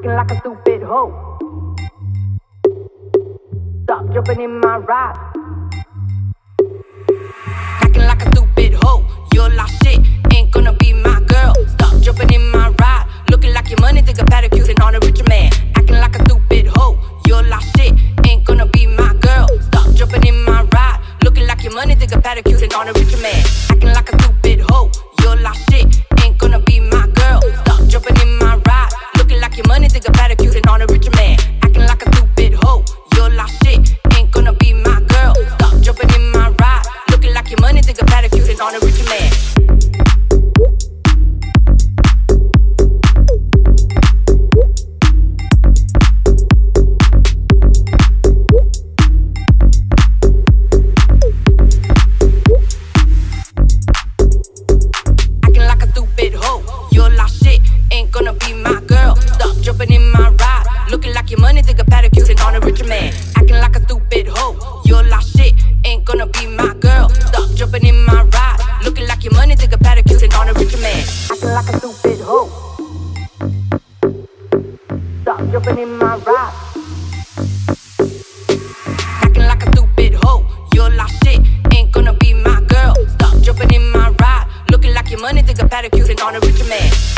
acting like a stupid hoe. Stop jumping in my ride. Acting like a stupid hoe. You're lost shit, ain't gonna be my girl. Stop jumping in my ride. Looking like your money, think a pedicure and on a richer man. Acting like a stupid hoe. You're lost shit, ain't gonna be my girl. Stop jumping in my ride. Looking like your money, think a pedicure and on a richer man. Acting like a stupid hoe. You're lost shit, ain't gonna be my girl. Stop jumping in my ride. Looking like your money, think a pedicure and on a richer man. Acting like a stupid hoe. You're lost shit, ain't gonna be my girl. Stop jumping in my ride. Looking like your money, think a pedicure and on a richer man. Jumping in my ride, looking like your money, think a pedicure and on a richer man. Acting like a stupid hoe, you're lost shit, ain't gonna be my girl. Stop jumping in my ride, looking like your money, think a pedicure and on a richer man. Acting like a stupid hoe. Stop jumping in my ride. Acting like a stupid hoe, you're lost shit, ain't gonna be my girl. Stop jumping in my ride, looking like your money, think a pedicure and on a richer man.